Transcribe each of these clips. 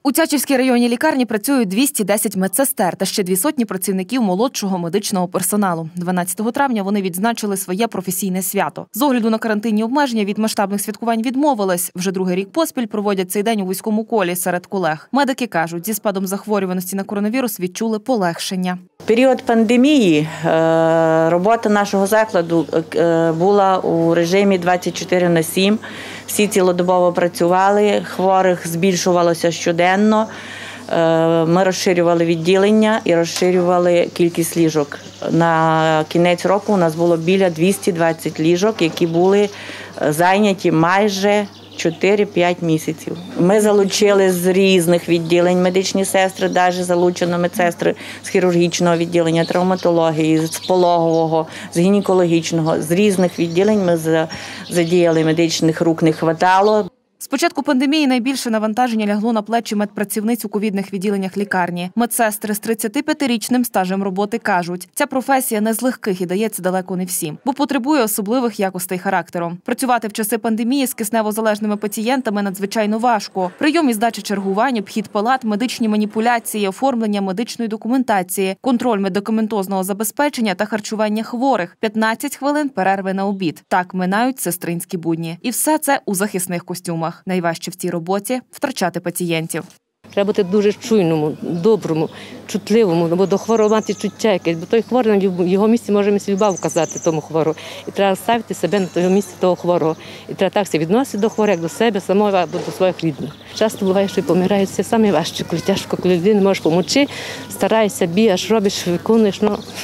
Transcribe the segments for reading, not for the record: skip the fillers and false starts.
У Тячівській районній лікарні працюють 210 медсестер та ще 200 працівників молодшого медичного персоналу. 12 травня вони відзначили своє професійне свято. З огляду на карантинні обмеження від масштабних святкувань відмовились. Вже другий рік поспіль проводять цей день у вузькому колі серед колег. Медики кажуть, зі спадом захворюваності на коронавірус відчули полегшення. В період пандемії робота нашого закладу була у режимі 24/7. Всі цілодобово працювали, хворих збільшувалося щоденно. Ми розширювали відділення і розширювали кількість ліжок. На кінець року у нас було біля 220 ліжок, які були зайняті майже 4-5 місяців. Ми залучили з різних відділень медичні сестри, навіть залучено медсестри з хірургічного відділення, травматології, з пологового, з гінекологічного. З різних відділень ми задіяли, медичних рук не хватало. З початку пандемії найбільше навантаження лягло на плечі медпрацівниць у ковідних відділеннях лікарні. Медсестри з 35-річним стажем роботи кажуть, ця професія не з легких і дається далеко не всім, бо потребує особливих якостей характеру. Працювати в часи пандемії з кисневозалежними пацієнтами надзвичайно важко. Прийом і здача чергувань, обхід палат, медичні маніпуляції, оформлення медичної документації, контроль медикаментозного забезпечення та харчування хворих, 15 хвилин перерви на обід. Так минають сестринські будні. І все це у захисних костюмах. Найважче в цій роботі – втрачати пацієнтів. Треба бути дуже чуйному, доброму, чутливому, бо до хворого мати чуття якесь, бо той хворий в його місці може любов вказати тому хворому. І треба ставити себе на того місці того хворого. І треба так себе відносити до хворого, як до себе самого або до своїх рідних. Часто буває, що помирають все саме важче, коли тяжко, коли людина не може допомогти, стараєшся, бігаєш, робиш, виконуєш,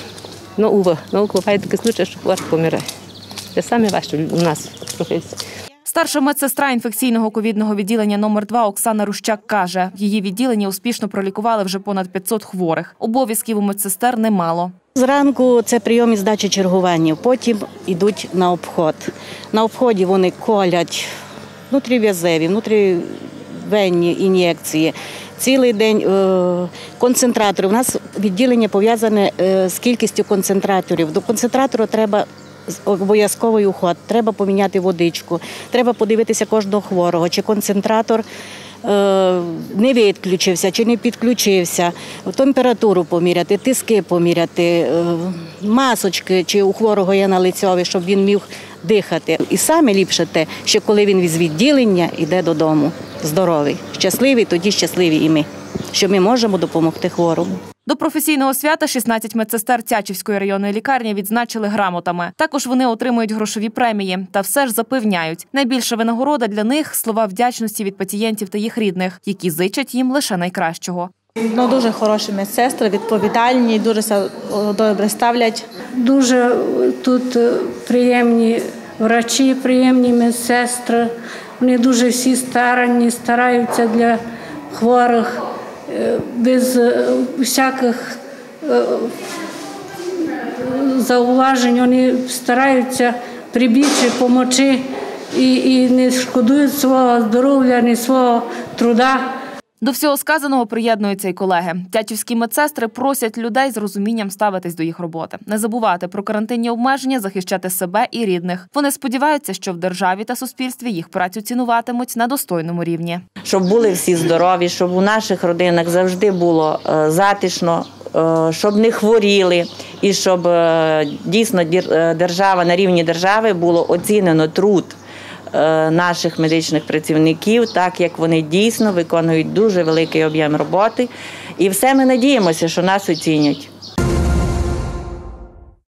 буває таке случай, що хворий помирає. Це саме важче у нас в професії. Старша медсестра інфекційного ковідного відділення номер 2 Оксана Рущак каже, в її відділенні успішно пролікували вже понад 500 хворих. Обов'язків у медсестер немало. Зранку це прийом і здача чергування, потім йдуть на обход. На обході вони колять внутрів'язеві, внутрівенні ін'єкції. Цілий день концентратори. У нас відділення пов'язане з кількістю концентраторів. До концентратора треба обов'язковий уход, треба поміняти водичку, треба подивитися кожного хворого, чи концентратор не відключився, чи не підключився, температуру поміряти, тиски поміряти, масочки, чи у хворого є на лицьові, щоб він міг дихати. І саме ліпше те, що коли він з відділення йде додому здоровий, щасливий, тоді щасливі і ми, що ми можемо допомогти хворому. До професійного свята 16 медсестер Тячівської районної лікарні відзначили грамотами. Також вони отримують грошові премії. Та все ж запевняють, найбільша винагорода для них – слова вдячності від пацієнтів та їх рідних, які зичать їм лише найкращого. Дуже хороші медсестри, відповідальні, дуже добре ставлять. Дуже тут приємні врачі, приємні медсестри. Вони дуже всі старанні, стараються для хворих. Без всяких зауважень вони стараються прибігти, допомогти і не шкодують свого здоров'я, ні свого труда. До всього сказаного приєднуються й колеги. Тячівські медсестри просять людей з розумінням ставитись до їх роботи. Не забувати про карантинні обмеження, захищати себе і рідних. Вони сподіваються, що в державі та суспільстві їх працю цінуватимуть на достойному рівні. Щоб були всі здорові, щоб у наших родинах завжди було затишно, щоб не хворіли і щоб дійсно держава, на рівні держави було оцінено труд наших медичних працівників, так як вони дійсно виконують дуже великий об'єм роботи. І все ми надіємося, що нас оцінять.